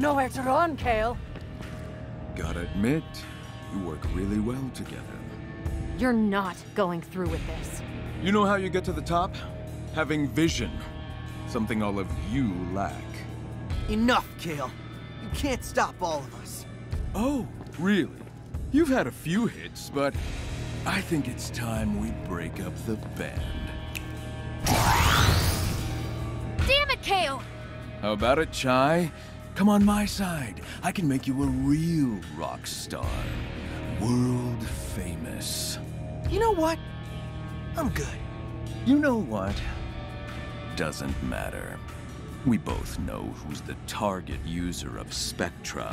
nowhere to run, Kale. Gotta admit, you work really well together. You're not going through with this. You know how you get to the top? Having vision. Something all of you lack. Enough, Kale. You can't stop all of us. Oh, really? You've had a few hits, but I think it's time we break up the band. Damn it, Kale! How about it, Chai? Come on my side. I can make you a real rock star. World famous. You know what? I'm good. You know what? Doesn't matter. We both know who's the target user of Spectra.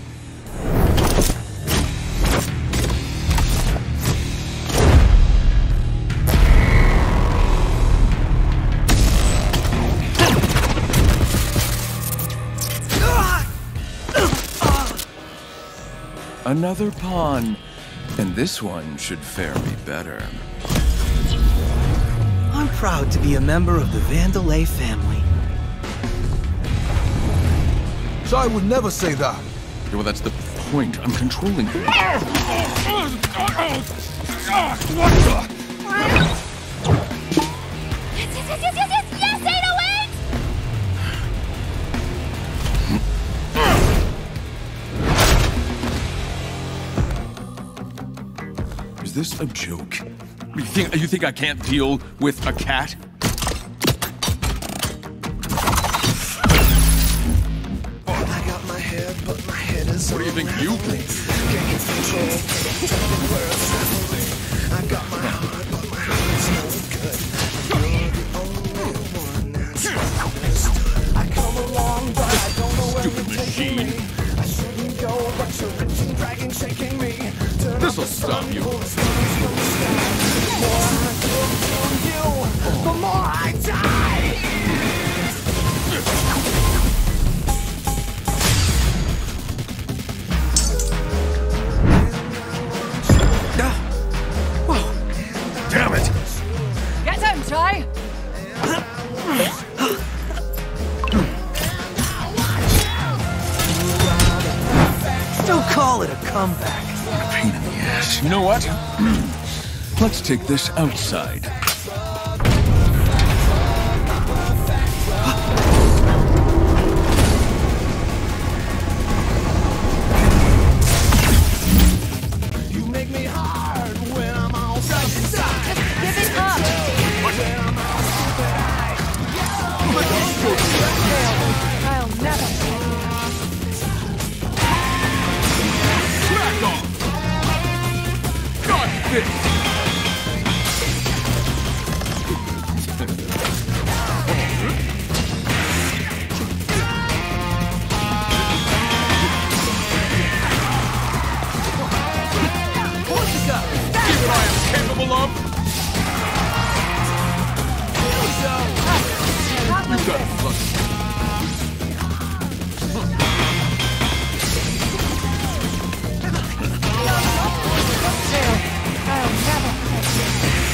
Another pawn, and this one should fare me better. I'm proud to be a member of the Vandelay family. I would never say that. Yeah, well, that's the point. I'm controlling you. Yes, yes, 808! Is this a joke? You think I can't deal with a cat? I got my head, but my head is What do you think you think? I got my heart, but my heart is no good. You're the only one that's understood. I come along, but I don't know where Stupid you're taking machine. me. I shouldn't go, but you're wrenching, dragging, shaking me. This'll stop you. The more I took from you, the more I die. Damn it! Get him, Chai! Don't call it a comeback. Pain in the ass. You know what? Let's take this outside. You make me hard when I'm all inside. Give it up! I'll never... Back off! God this! See what I am capable of? You got it, look. I'll never...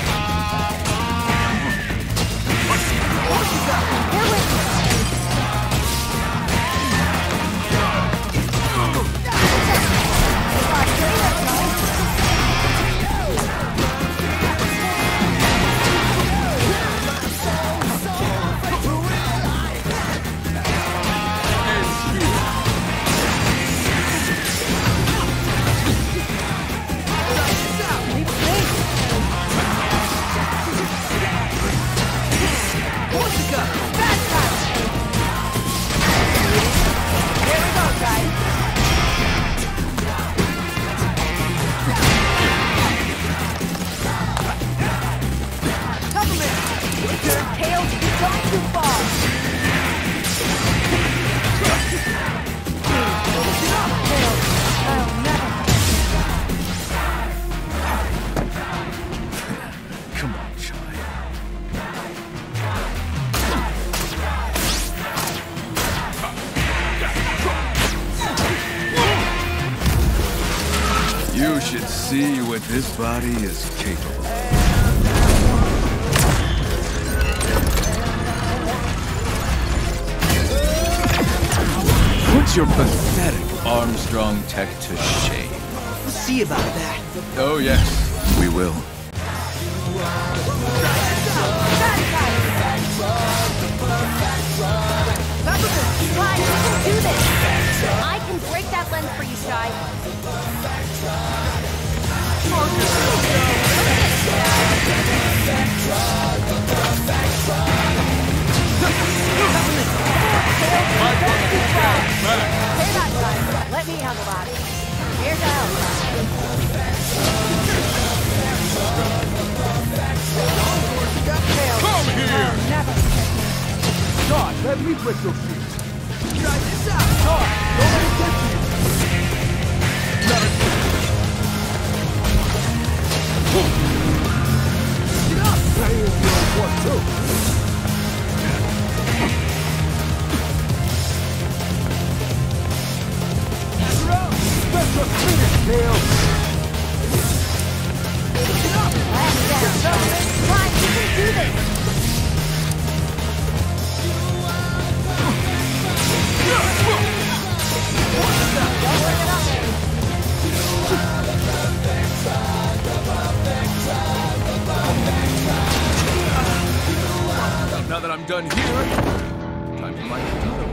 Come on, Chai. You should see what this body is capable of. What? Puts your pathetic Armstrong tech to shame. We'll see about that. Oh yes, we will. Shy, you can do this! I can break that lens for you, Shy. Say that, Shy. Let me handle that. Here's the help. Come here! Never. God, let me break your feet. Try this out. Don't let it get to you. Not Get up! That is your one, too. You're out! That's a finish, Kale! Get up! Shy, you can do this! Now that I'm done here, time for my tunnel.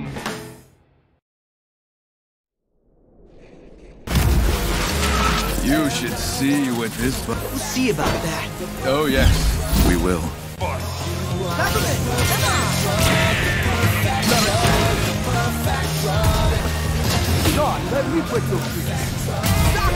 You should see what this. We'll see about that. Oh yes, we will. God, let me break your feet.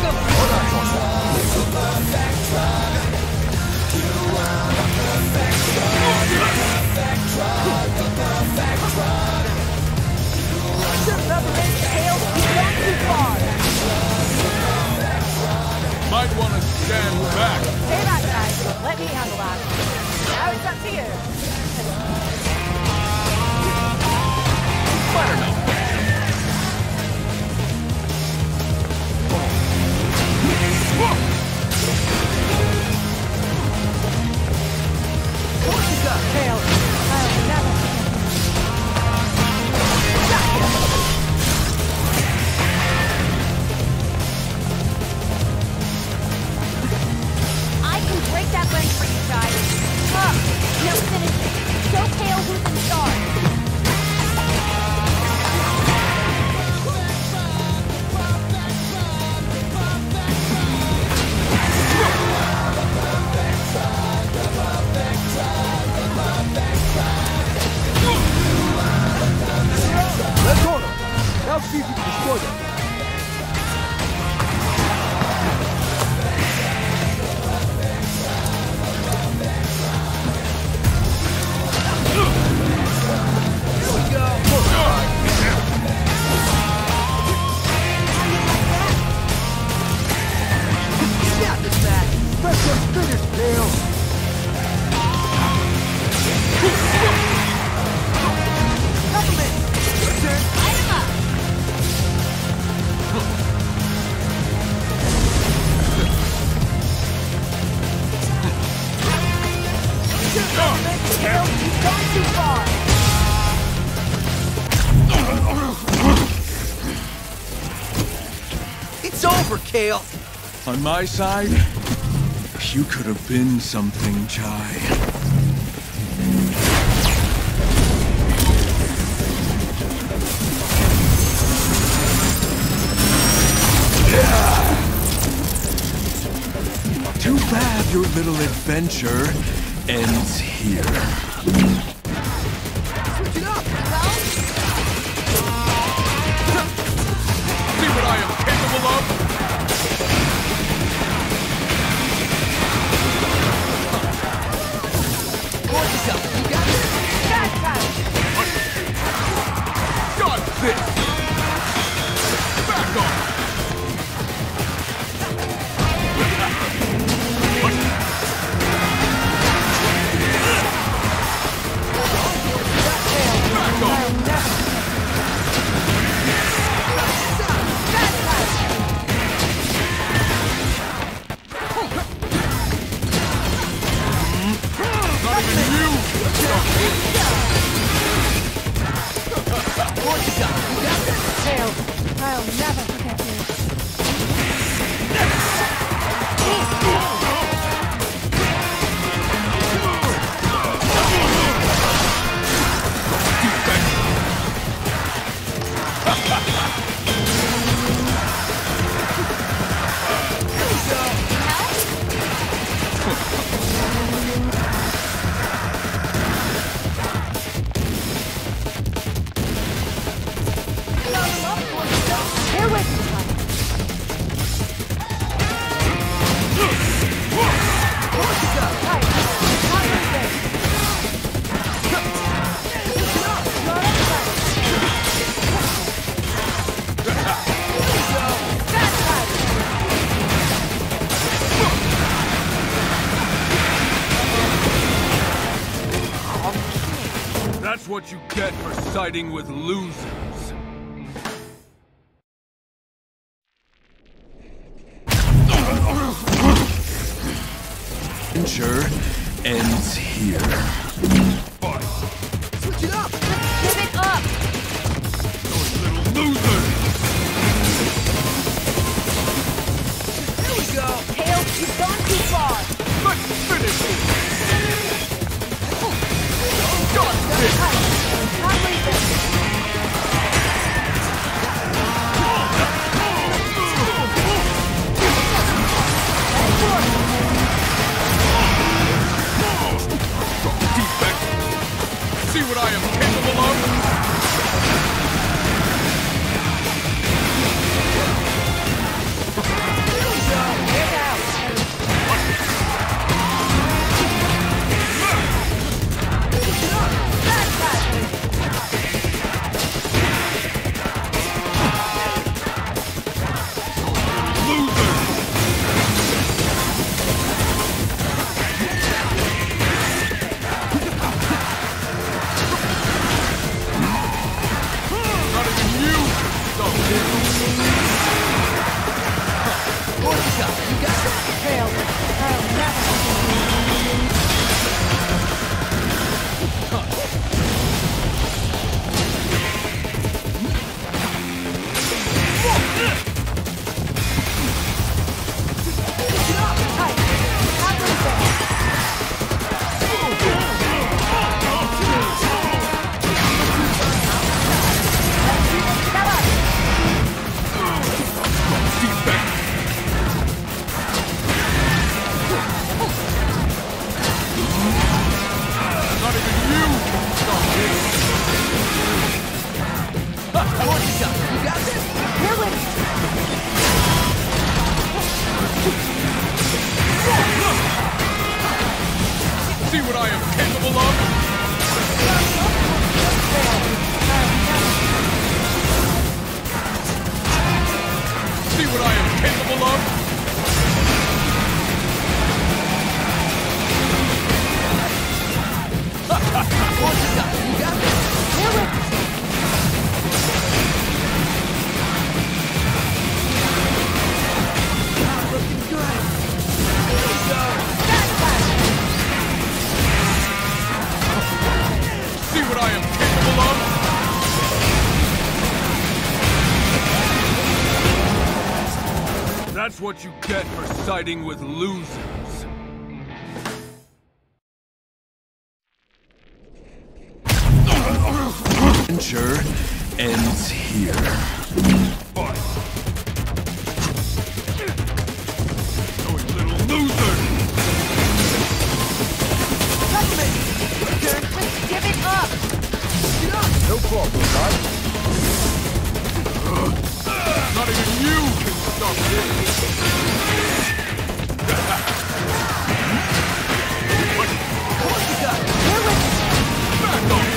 Might want to stand back. Say that, Shy. Let me handle that. Now it's up to you. Better know. Fail. I'll never I can break that lens for you, Shy. Up. No finishing. Show Kale who's in charge. Let's go now. Now see if you can destroy them. Let's just finish, Kale. It's over, Kale. On my side, you could have been something, Chai. Too bad your little adventure ends here. Switch it up. See what I am capable of? Force up. You got it. Got this! Back off! Back off! what you get for siding with losers. Adventure ends here. Switch it up! Give it up! Those little losers! There we go! Tails, you've gone too far! Let's finish it! Not leaving! See what I am capable of? See what I am capable of? See what I am capable of? See what I am capable of? That's what you get for siding with losers. Adventure ends here. Those little losers! Give it up! No problem, bud. Not even you can stop this! Back off!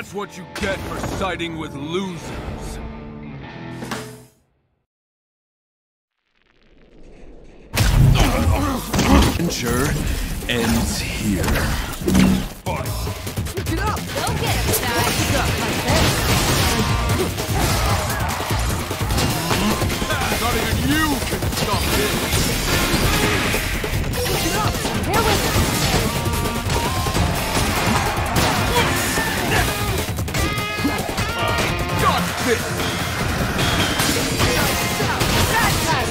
That's what you get for siding with losers. Adventure ends here. Get up! Go get him, Ty. Not even you can stop this. Get up! Here with him. Got this! Bad Ty.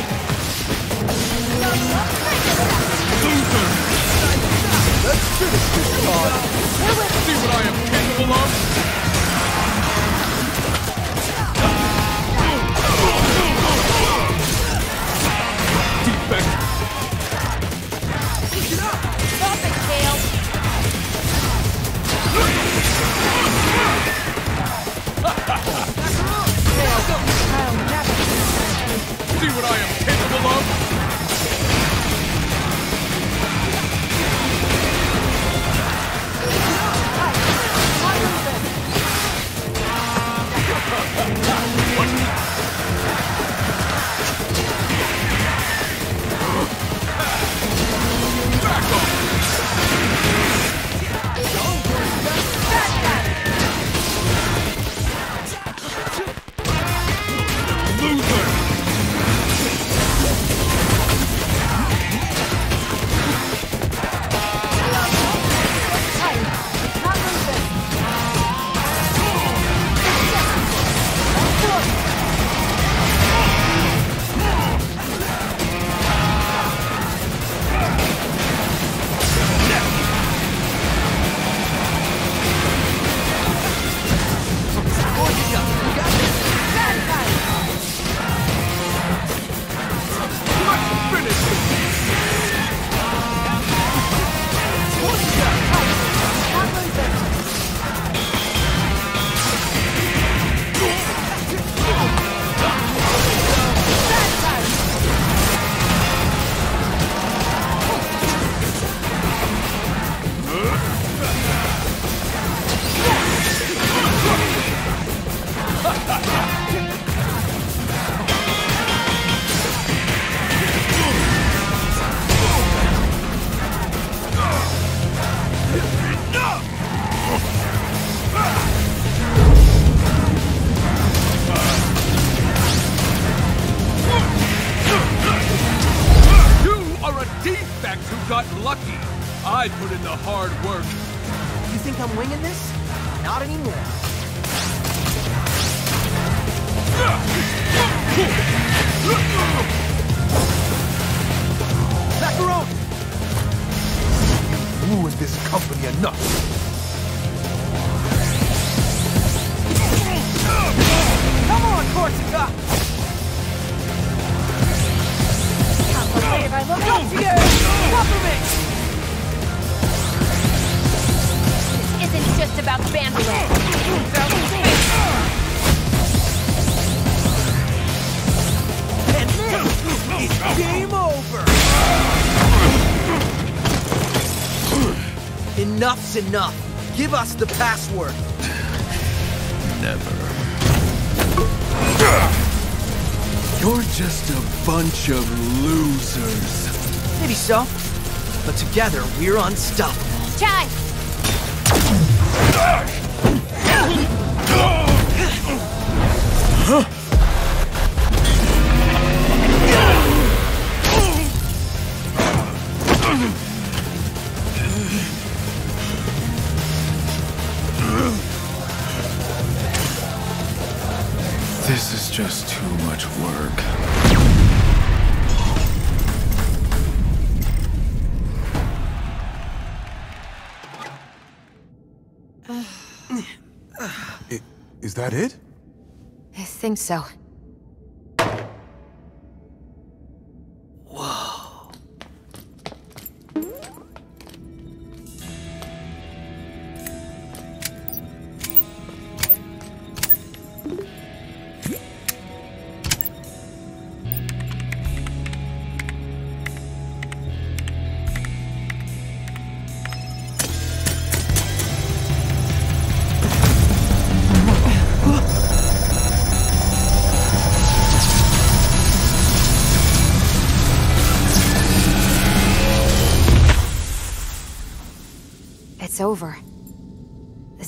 Loser! Let's finish this card! Here with him. See what I am capable of? Defect! Stop it, Kale. See what I am capable of? Back off! Loser! Let's finish this! You are a defect who got lucky. I put in the hard work. You think I'm winging this? Not anymore. Macaroni! Ruined this company enough. Come on, Corsica! Can't believe I look up to you. Cover me! This isn't just about Bandolin. And this is game over! Enough's enough. Give us the password. Never. You're just a bunch of losers. Maybe so. But together, we're unstoppable. Ty. This is just too much work. Is that it? I think so.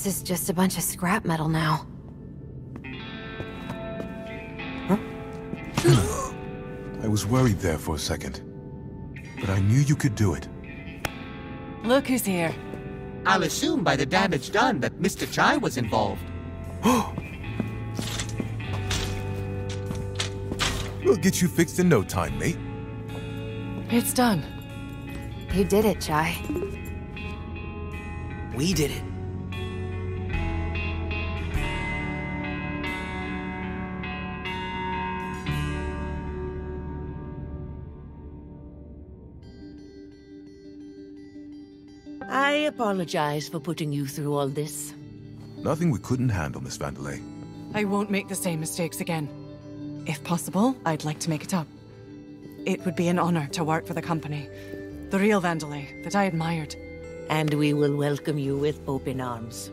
This is just a bunch of scrap metal now. I was worried there for a second. But I knew you could do it. Look who's here. I'll assume by the damage done that Mr. Chai was involved. We'll get you fixed in no time, mate. It's done. You did it, Chai. We did it. I apologize for putting you through all this. Nothing we couldn't handle, Miss Vandelay. I won't make the same mistakes again. If possible, I'd like to make it up. It would be an honor to work for the company. The real Vandelay that I admired. And we will welcome you with open arms.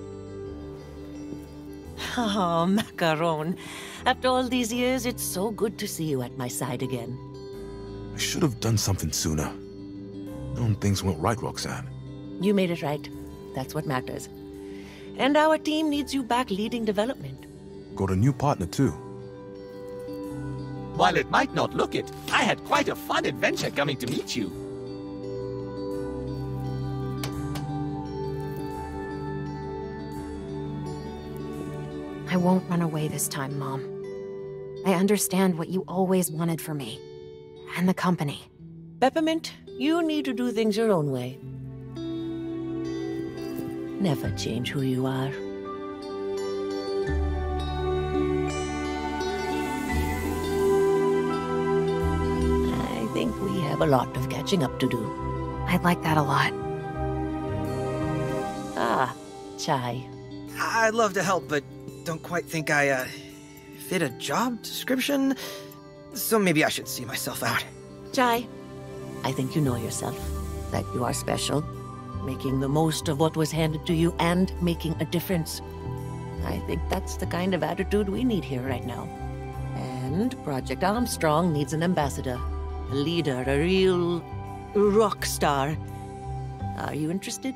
Oh, Macaron. After all these years, it's so good to see you at my side again. I should have done something sooner. Things went right, Roxanne. You made it right. That's what matters. And our team needs you back leading development. Got a new partner, too. While it might not look it, I had quite a fun adventure coming to meet you. I won't run away this time, Mom. I understand what you always wanted for me. And the company. Peppermint, you need to do things your own way. Never change who you are. I think we have a lot of catching up to do. I'd like that a lot. Ah, Chai. I'd love to help, but don't quite think I, fit a job description. So maybe I should see myself out. Chai, I think you know yourself, that you are special, making the most of what was handed to you and making a difference. I think that's the kind of attitude we need here right now. And Project Armstrong needs an ambassador, a leader, a real rock star. Are you interested?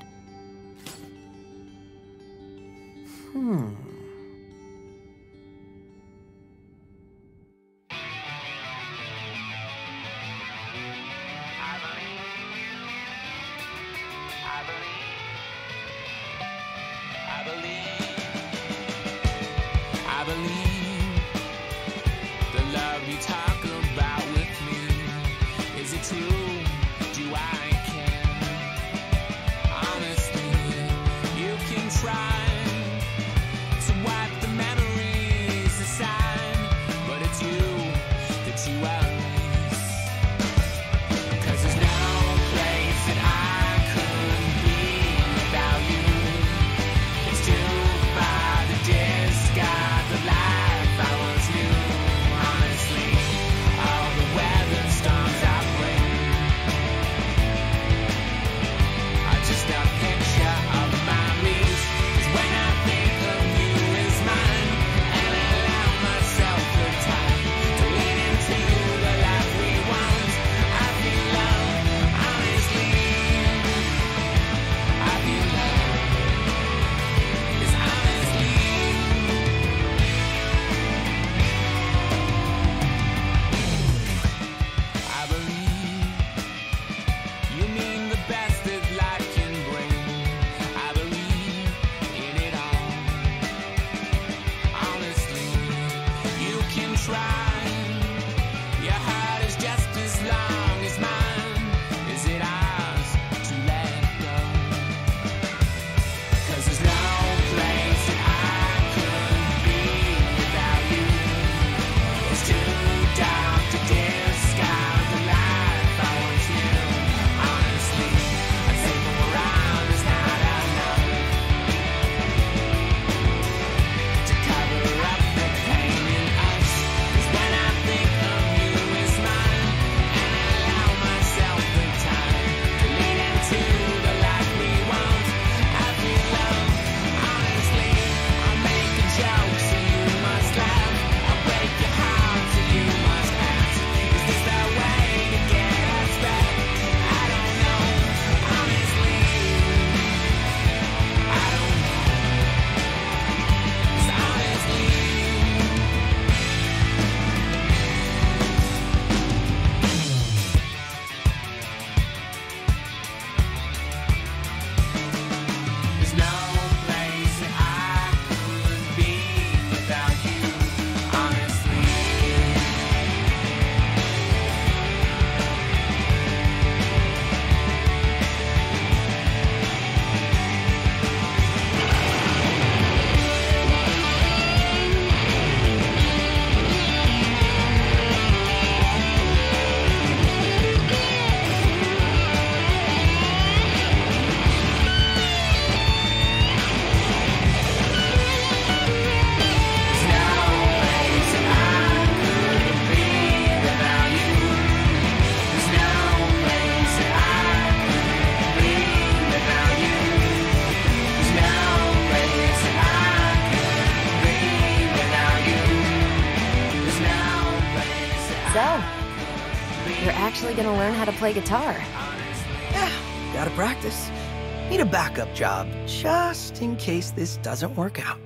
I believe the love you talk about with me. Is it true? Do I care? Honestly, you can try to wipe the memories aside, but it's you that you erase. 'Cause there's no place that I could be without you. It's too far to discard the light. actually gonna learn how to play guitar. Yeah, gotta practice. Need a backup job, just in case this doesn't work out.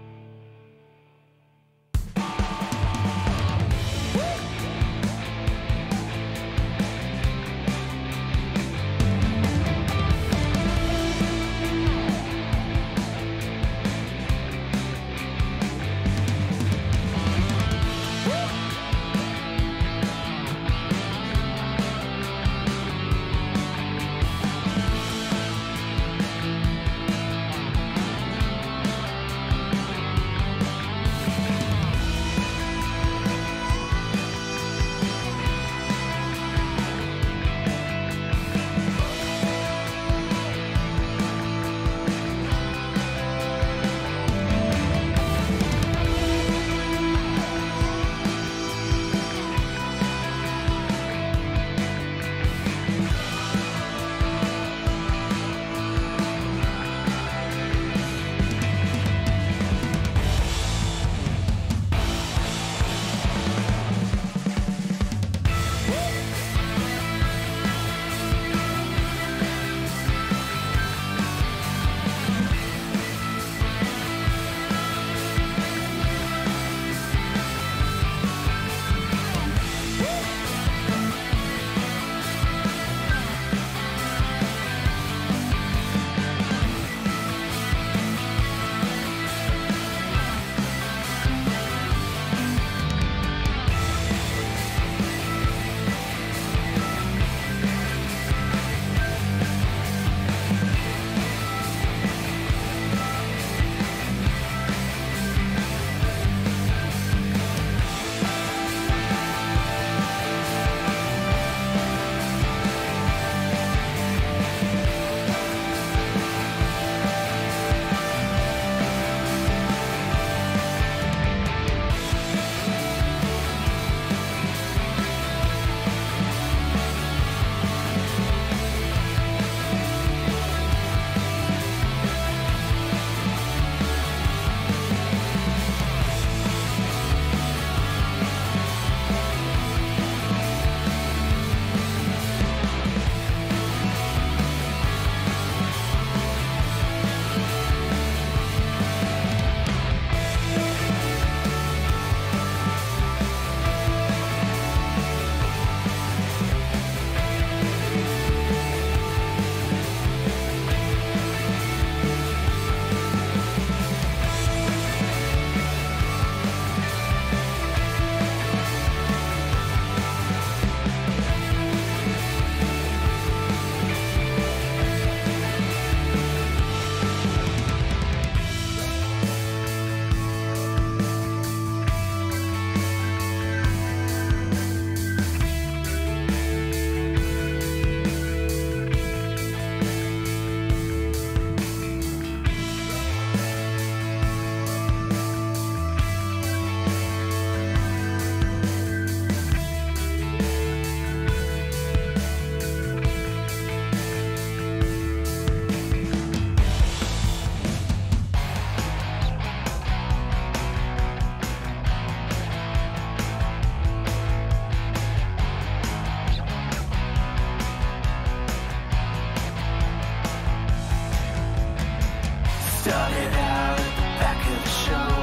Started out at the back of the show.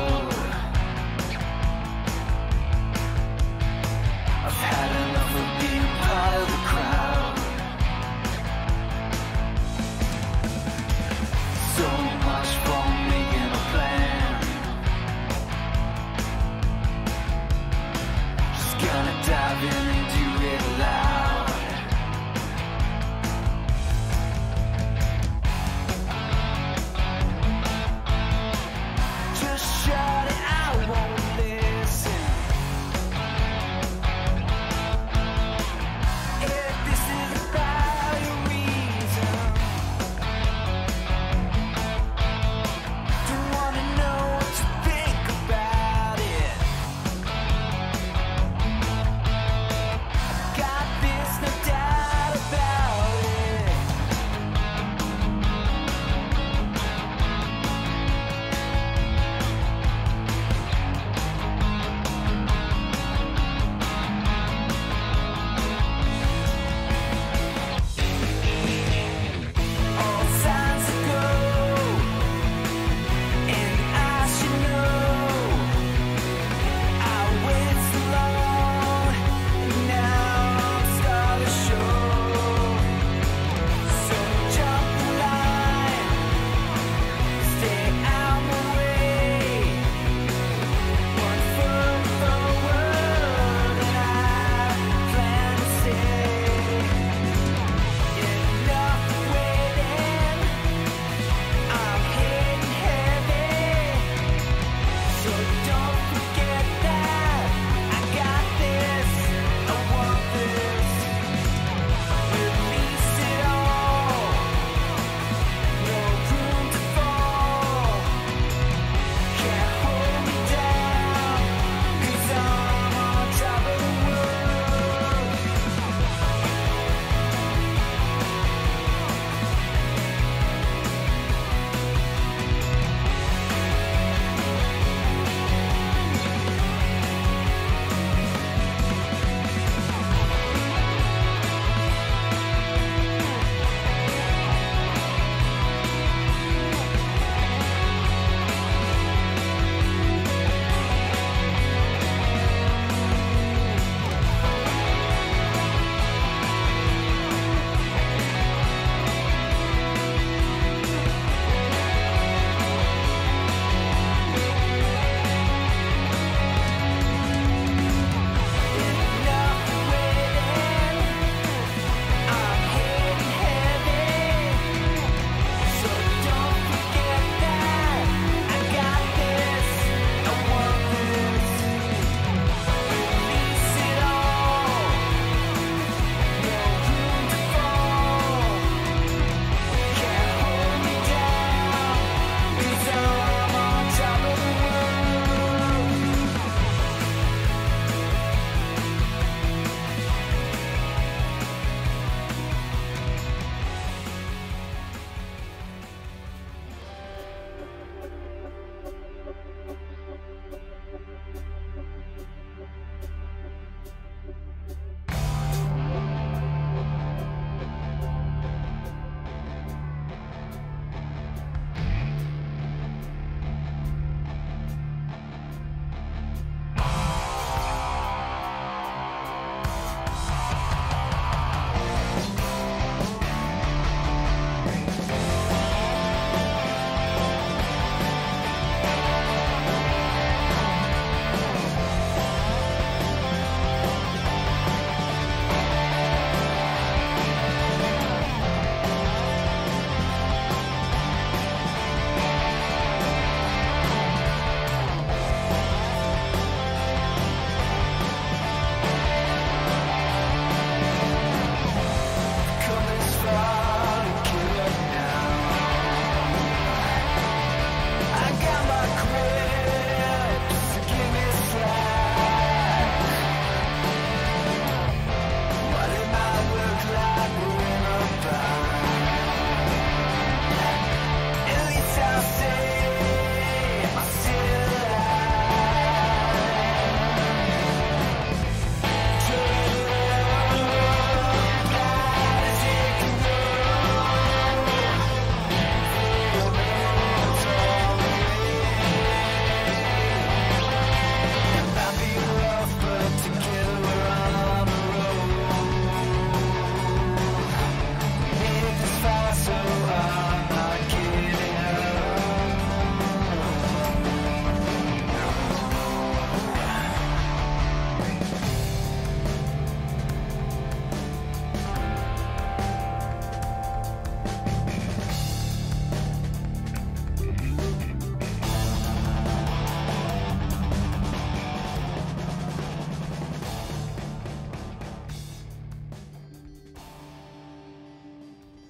I've had enough of being part of the crowd. So much for making a plan. Just gonna dive in and do it loud. Just shout it, I won't listen. If this is about a reason, don't wanna know what you think about it.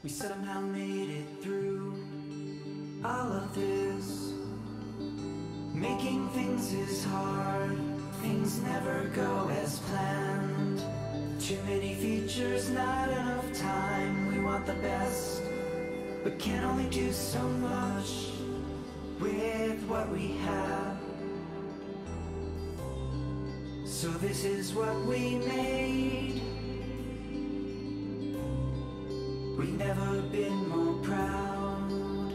We somehow made it through all of this. Making things is hard, things never go as planned. Too many features, not enough time. We want the best, but can only do so much with what we have. So this is what we made. We've never been more proud.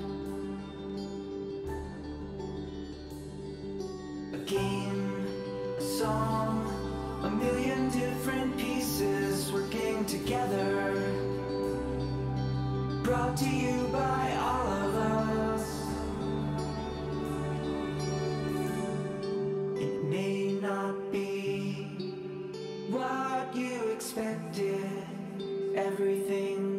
A game, a song, a million different pieces working together. Brought to you by all of us. It may not be what you expected. Everything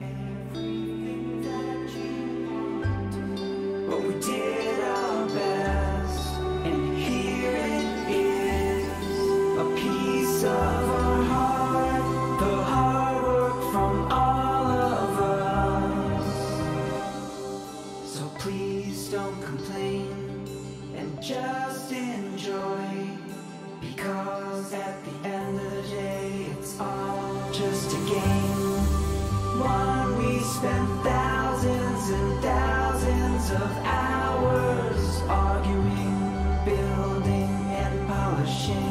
that you wanted. But we did our best, and here it is, a piece of our heart, the hard work from all of us. So please don't complain, and just enjoy, because at the end of the day, it's all just a game. One we spent thousands and thousands of hours arguing, building and polishing.